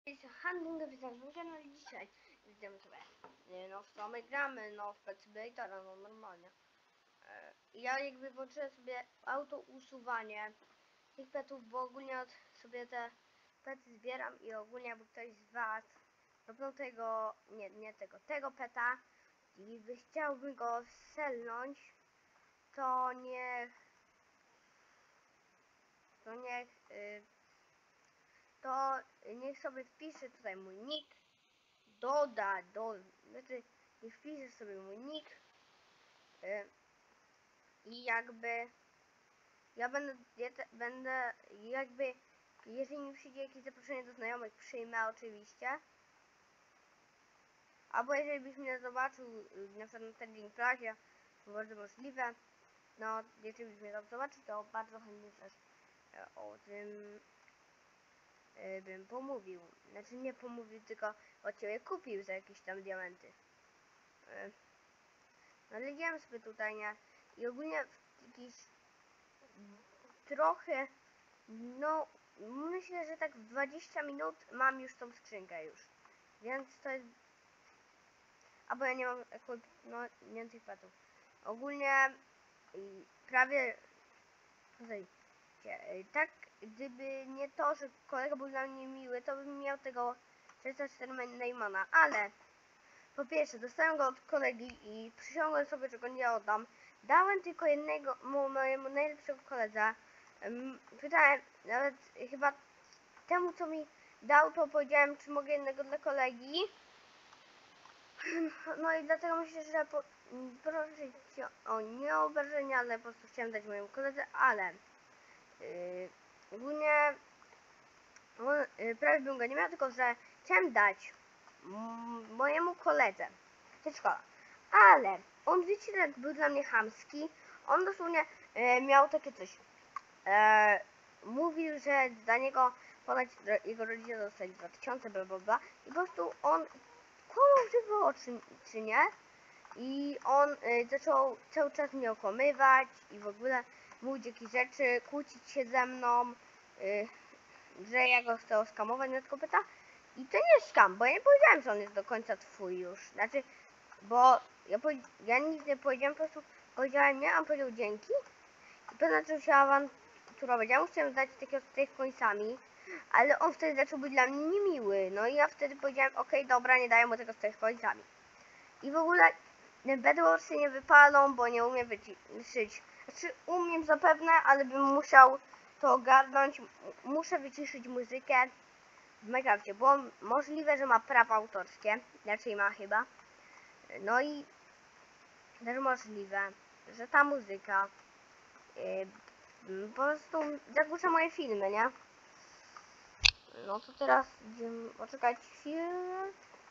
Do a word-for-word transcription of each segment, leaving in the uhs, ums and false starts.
Jest handling widzę, no i dzisiaj idziemy sobie, nie, no w sumie gramy, no w Pet Simulatora, no normalnie. E, ja jakby włączyłem sobie auto usuwanie tych petów, bo ogólnie od sobie te pety zbieram i ogólnie jakby ktoś z was robił tego, nie, nie tego, tego peta i by chciałby go selnąć, to niech, to niech, y, to niech sobie wpisze tutaj mój nick, doda, do, znaczy nie wpiszę sobie mój nick y, i jakby ja będę, ja te, będę jakby, jeżeli mi przyjdzie jakieś zaproszenie do znajomych, przyjmę oczywiście, albo jeżeli byś mnie zobaczył y, na przykład na Trading Plazie, to bardzo możliwe, no jeżeli byś mnie tam zobaczył, to bardzo chętnie też y, o tym y, bym pomówił, znaczy nie pomówił, tylko od ciebie kupił za jakieś tam diamenty. y, No ale idziemy sobie tutaj, nie? I ogólnie jakiś trochę, no myślę, że tak w dwadzieścia minut mam już tą skrzynkę już. Więc to jest... Albo ja nie mam jakoś, no więcej petów. Ogólnie i prawie... Tak, gdyby nie to, że kolega był dla mnie miły, to bym miał tego trzysta cztery Neymana, ale po pierwsze, dostałem go od kolegi i przysiągłem sobie, że go nie oddam. Dałem tylko jednego mojemu najlepszego koledze. Pytałem nawet chyba temu, co mi dał, to powiedziałem, czy mogę jednego dla kolegi. No i dlatego myślę, że po, proszę cię o nieobrażenia, ale po prostu chciałem dać mojemu koledze, ale yy, ogólnie yy, prawie bym go nie miał, tylko że chciałem dać mojemu koledze przedszkola. Ale on, wiecie, jak był dla mnie chamski, on dosłownie e, miał takie coś. E, mówił, że dla niego ponad jego rodzice dostali dwa tysiące, bla bla bla. I po prostu on kłamał, że było, czy, czy nie. I on e, zaczął cały czas mnie okłamywać i w ogóle mówić jakieś rzeczy, kłócić się ze mną, e, że ja go chcę oskamować na tylko pyta. I to nie jest skam, bo ja nie powiedziałem, że on jest do końca twój już. Znaczy, bo ja, ja nic nie powiedziałem, po prostu powiedziałem nie, a on powiedział dzięki. I potem zaczął się awanturować. Ja mu chciałem dać takiego z tych końcami, ale on wtedy zaczął być dla mnie niemiły. No i ja wtedy powiedziałem, okej, okay, dobra, nie daję mu tego z tych końcami. I w ogóle Bedwarsy nie wypalą, bo nie umiem wyciszyć. Znaczy umiem zapewne, ale bym musiał to ogarnąć. Muszę wyciszyć muzykę w Minecrafcie, bo możliwe, że ma prawa autorskie. Raczej ma chyba. No i też możliwe, że ta muzyka yy, po prostu zagłusza moje filmy, nie? No to teraz idziemy poczekać chwilę.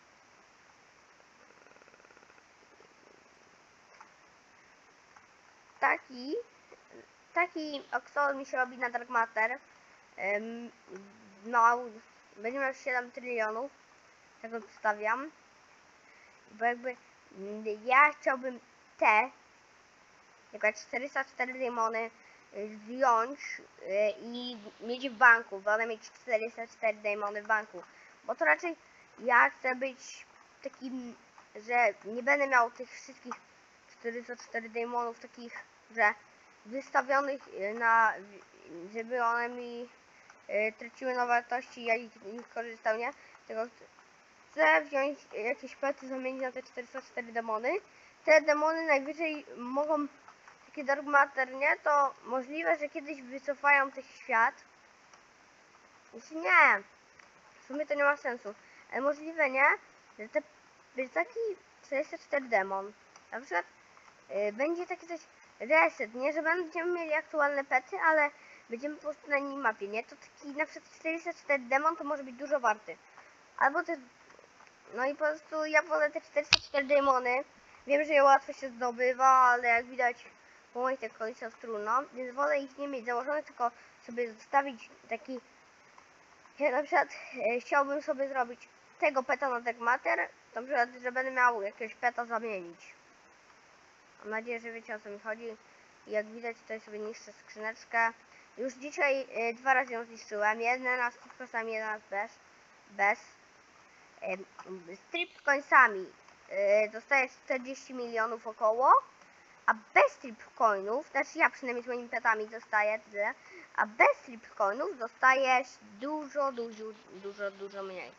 Taki, taki oksol mi się robi na Dark Matter. Yy, no, będzie miał siedem trylionów. Tak odstawiam. Bo jakby ja chciałbym te jakieś czterysta cztery demony wziąć i mieć w banku. Wolę mieć czterysta cztery demony w banku. Bo to raczej ja chcę być takim, że nie będę miał tych wszystkich czterysta cztery demonów takich, że wystawionych na, żeby one mi traciły na wartości i ja ich nie korzystał, nie? Tylko chcę wziąć jakieś pety, zamienić na te czterysta cztery demony. Te demony najwyżej mogą, takie Dark Matter, nie? To możliwe, że kiedyś wycofają ten świat. Jeśli nie, w sumie to nie ma sensu. Ale możliwe, nie? Że, te, że taki czterysta cztery demon, na przykład yy, będzie taki coś reset, nie? Że będziemy mieli aktualne pety, ale będziemy po prostu na minimapie, nie? To taki na przykład czterysta cztery demon to może być dużo warty. Albo też, no i po prostu ja wolę te czterysta cztery demony. Wiem, że je łatwo się zdobywa, ale jak widać po moich tych końcach trudno, więc wolę ich nie mieć założonych, tylko sobie zostawić taki. Ja na przykład e, chciałbym sobie zrobić tego peta na Dark Matter, to na przykład, że będę miał jakiegoś peta zamienić. Mam nadzieję, że wiecie, o co mi chodzi. I jak widać, tutaj sobie niszczę skrzyneczkę. Już dzisiaj e, dwa razy ją zniszczyłem. Jeden raz z kosami, jeden raz bez. bez. Strip z końcami dostajesz czterdzieści milionów około, a bez strip coinów, znaczy ja przynajmniej z moimi petami dostaję tyle, a bez strip coinów dostajesz dużo, dużo, dużo, dużo mniej.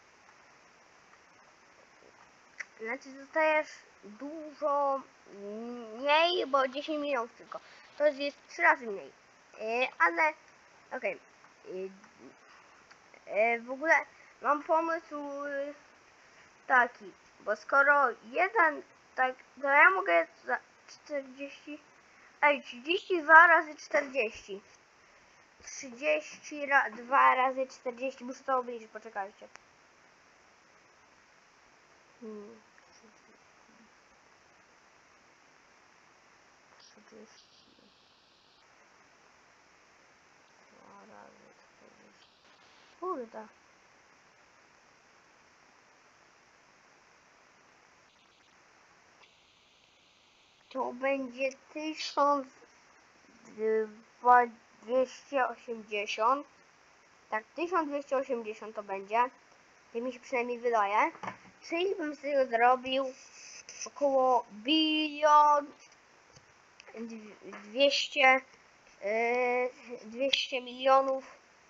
Znaczy dostajesz dużo mniej, bo dziesięć milionów tylko. To jest trzy razy mniej. Ale okej. Okay. W ogóle mam pomysł taki, bo skoro jeden, tak, to ja mogę za czterdzieści, ej, trzydzieści dwa razy czterdzieści. trzydzieści dwa razy czterdzieści, muszę to obliczyć, poczekajcie. Hmm. trzydzieści dwa razy czterdzieści. Kurde. To będzie tysiąc dwieście osiemdziesiąt. Tak, tysiąc dwieście osiemdziesiąt to będzie. To mi się przynajmniej wydaje. Czyli bym z tego zrobił około bilion dwieście, dwieście milionów,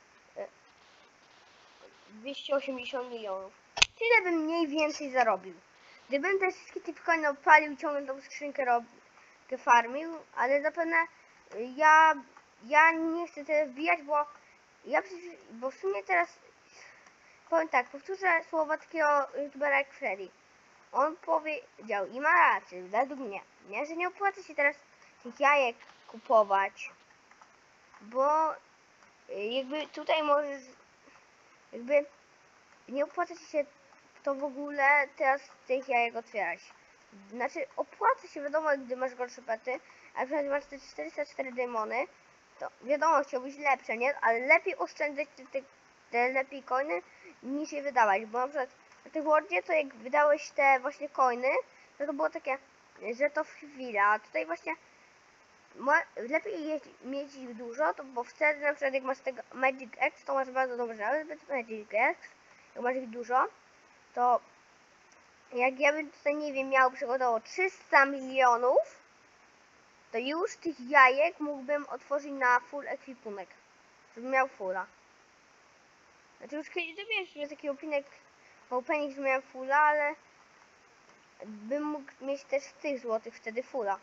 dwieście osiemdziesiąt milionów. Tyle bym mniej więcej zarobił. Gdybym te wszystkie typcoiny opalił, ciągle tą skrzynkę robił, farmił, ale zapewne ja, ja nie chcę tyle wbijać, bo ja bo w sumie teraz powiem tak, powtórzę słowa takiego youtubera jak Freddy. On powiedział i ma rację, według mnie, nie, że nie opłaca się teraz tych jajek kupować, bo jakby tutaj możesz, jakby nie opłaca ci się to w ogóle teraz tych jajek otwierać. Znaczy opłaca się, wiadomo, gdy masz gorsze pety, a przynajmniej masz te czterysta cztery demony, to wiadomo, chciałbyś lepsze, nie? Ale lepiej oszczędzać te, te, te lepiej coiny niż je wydawać, bo na przykład na tych Wordzie to jak wydałeś te właśnie coiny, to to było takie, że to chwila, a tutaj właśnie lepiej je, mieć ich dużo, to bo wtedy na przykład jak masz tego Magic X, to masz bardzo dobrze, ale Magic X, jak masz ich dużo, to jak ja bym tutaj, nie wiem, miał przykładowo trzysta milionów, to już tych jajek mógłbym otworzyć na full ekwipunek, żebym miał fulla. Znaczy już kiedyś zrobiłem sobie taki opinek, opening, że miałem fulla, ale bym mógł mieć też z tych złotych wtedy fulla.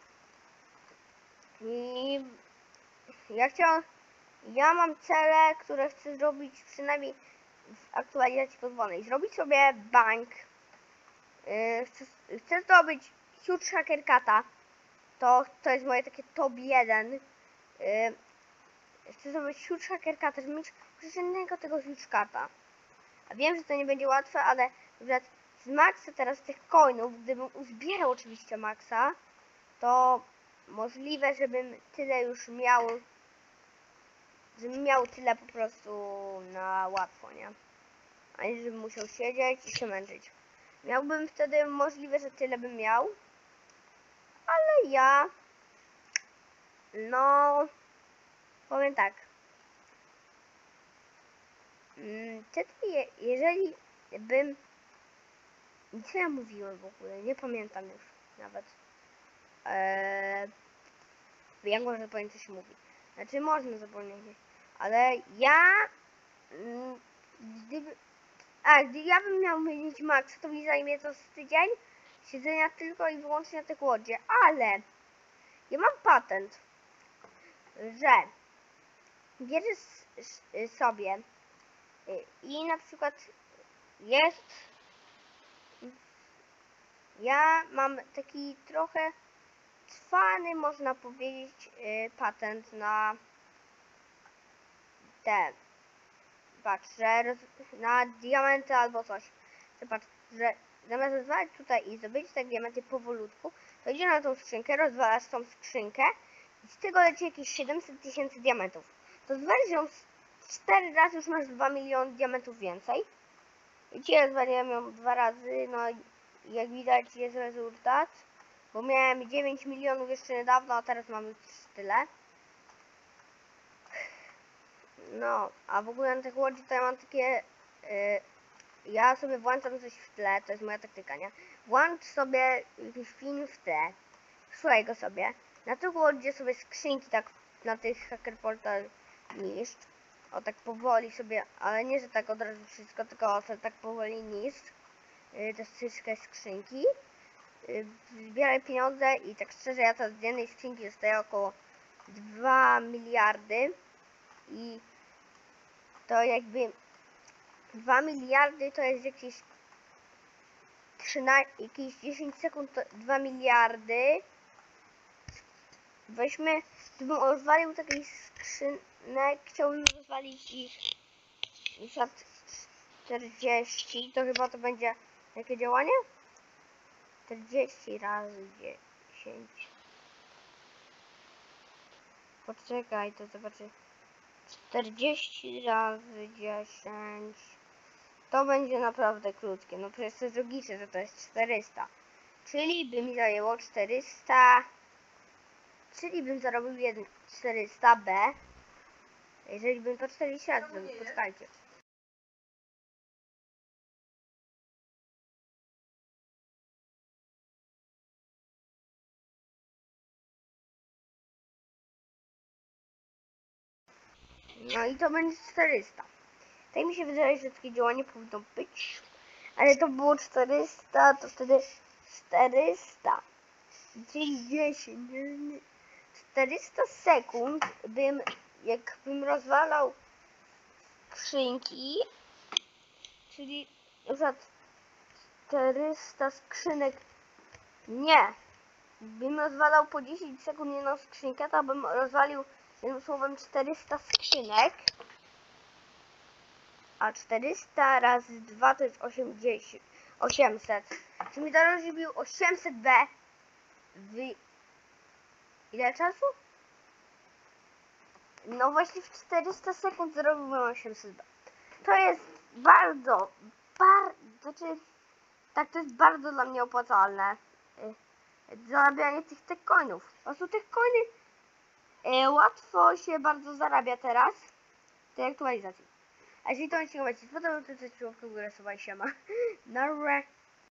I ja chciałam, ja mam cele, które chcę zrobić przynajmniej w aktualizacji podwodnej. Zrobić sobie bank. Yy, chcę, chcę zdobyć Huge Hacker Cata. To, to jest moje takie top jeden. Yy, chcę zdobyć Huge Hacker Cata, żeby mieć przeciętnego tego Huge Cata. A wiem, że to nie będzie łatwe, ale z maxa teraz tych coinów, gdybym uzbierał oczywiście maxa, to możliwe, żebym tyle już miał, żebym miał tyle po prostu na łatwo, nie? A nie żebym musiał siedzieć i się męczyć. Miałbym wtedy możliwe, że tyle bym miał, ale ja, no, powiem tak, wtedy jeżeli bym, co ja mówiłem w ogóle, nie pamiętam już nawet. Eee, jak można zapomnieć, co się mówi? Znaczy można zapomnieć, ale ja mm, gdyby, a gdy ja bym miał mieć max, to mi zajmie to z tydzień siedzenia tylko i wyłącznie na tych łodzie, ale ja mam patent, że bierzesz sobie i na przykład jest, ja mam taki trochę cwany, można powiedzieć, patent na te, patrz, że roz, na diamenty albo coś, że patrz, że zamiast rozwalać tutaj i zdobyć te diamenty powolutku, to idzie na tą skrzynkę, rozwalasz tą skrzynkę i z tego leci jakieś siedemset tysięcy diamentów. To zwalisz ją cztery razy, już masz dwa miliony diamentów więcej. I dzisiaj rozwaliłem ją dwa razy, no i jak widać jest rezultat, bo miałem dziewięć milionów jeszcze niedawno, a teraz mam już tyle. No, a w ogóle na tych łodzi to ja mam takie, yy, ja sobie włączam coś w tle, to jest moja taktyka, nie? Włącz sobie jakiś film w tle, słuchaj go sobie, na tylko gdzie sobie skrzynki tak na tych Hacker Portal niszcz, o tak powoli sobie, ale nie, że tak od razu wszystko, tylko sobie tak powoli niszcz yy, te wszystkie skrzynki, yy, zbieraj pieniądze i tak szczerze ja teraz z jednej skrzynki dostaję około dwa miliardy i to jakby dwa miliardy to jest jakieś trzynaście, jakieś dziesięć sekund to dwa miliardy. Weźmy, gdybym rozwalił takich skrzynek, chciałbym rozwalić ich na przykład czterdzieści, to chyba to będzie jakie działanie? czterdzieści razy dziesięć. Poczekaj, to zobaczę. czterdzieści razy dziesięć. To będzie naprawdę krótkie. No przecież to jest logiczne, że to jest czterysta. Czyli by mi zajęło czterysta. Czyli bym zarobił czterysta B. Jeżeli bym to czterdzieści razy zrobił. Poczekajcie. No i to będzie czterysta. Tak mi się wydaje, że takie działanie powinno być. Ale to było czterysta, to wtedy czterysta. Czyli dziesięć. czterysta sekund bym, jakbym rozwalał skrzynki, czyli na przykład czterysta skrzynek, nie, bym rozwalał po dziesięć sekund jedną skrzynkę, to bym rozwalił jednym słowem czterysta skrzynek, a czterysta razy dwa to jest osiemdziesiąt, osiemset, czyli mi to rozbił osiemset B w ile czasu? No właśnie w czterysta sekund zrobiłem osiemset B. To jest bardzo, bardzo, znaczy, tak, to jest bardzo dla mnie opłacalne. Zarabianie tych tech coinów. Po prostu tych coiny e, łatwo się bardzo zarabia teraz w tej aktualizacji. A jeżeli to odcinek Wam się spodobał, to zostawcie łapkę w górę, suba i siema. Na